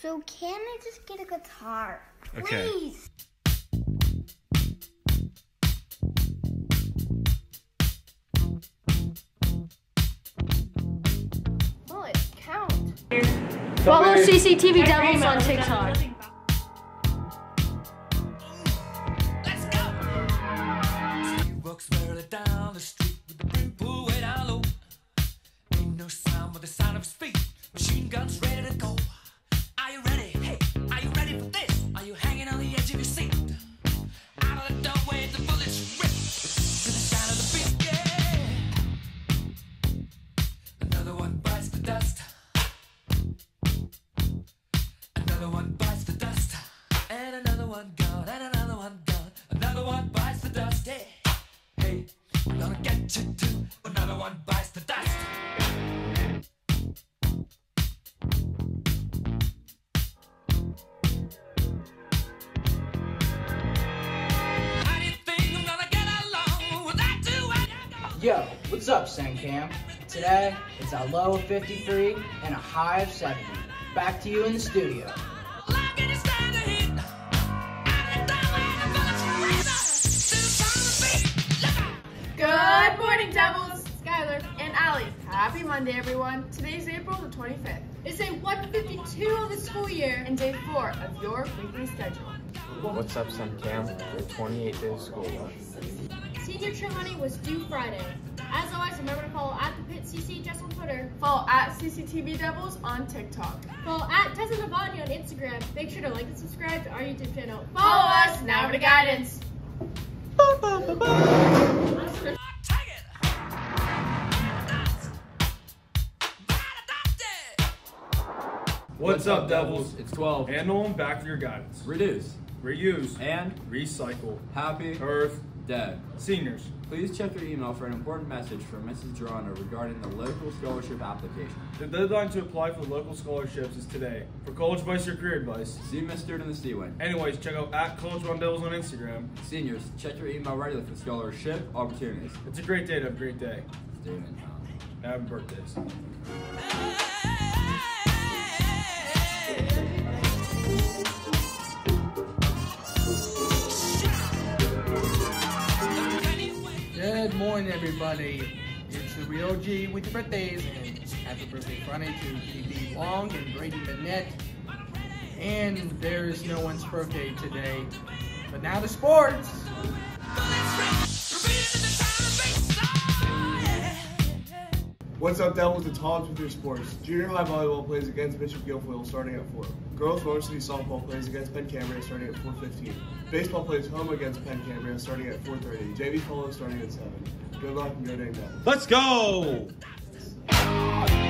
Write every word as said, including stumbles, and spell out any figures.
So can I just get a guitar? Okay. Please. Bullet, count. Follow C C T V Devils on TikTok. Let's go! He walks barely down the street with the brim pulled way down low. Ain't no sound but the sound of his feet. Machine guns ready to go. Are you ready? Hey, are you ready for this? Are you hanging on the edge of your seat? Out of the doorway, the bullets rip to the sound of the beat. Yeah. Another one bites the dust. Another one bites the dust. And another one gone. And another one gone. Another one bites the dust. Hey, hey, I'm gonna get you too. Another one bites the dust. Yo, what's up, Sencam? Today, it's a low of fifty-three and a high of seventy. Back to you in the studio. Good morning, Devils! Skylar and Allie. Happy Monday, everyone. Today's April the twenty-fifth. It's day one fifty-two of the school year and day four of your weekly schedule. What's up, Sencam? We're twenty-eight days of school left. Senior trip money was due Friday. As always, remember to follow at the Pit C C just on Twitter. Follow at C C T V Devils on TikTok. Follow at Tessa Navani on Instagram. Make sure to like and subscribe to our YouTube channel. Follow us, now for the guidance. What's up, Devils? It's twelve. Handle them back for your guidance. Reduce. Reuse. And recycle. happy Earth Day. Seniors. Please check your email for an important message from Missus Geronimo regarding the local scholarship application. The deadline to apply for local scholarships is today. For college advice or career advice. See Miss Stewart in the C-Wing. Anyways, check out at College Run Devils on Instagram. Seniors, check your email regularly for scholarship opportunities. It's a great day to have a great day. Damon. Happy birthdays. Good morning, everybody. It's the Real G with your birthdays, and happy birthday Friday to P B Long and Brady Bennett. And there's no one's birthday today. But now to sports. What's up, Devils? It's Hobbs with your sports. Junior high volleyball plays against Bishop Guilfoyle starting at four. Girls varsity softball plays against Penn Cambria starting at four fifteen. Baseball plays home against Penn Cambria starting at four thirty. J V polo starting at seven. Good luck and go Dang Devils. Let's go!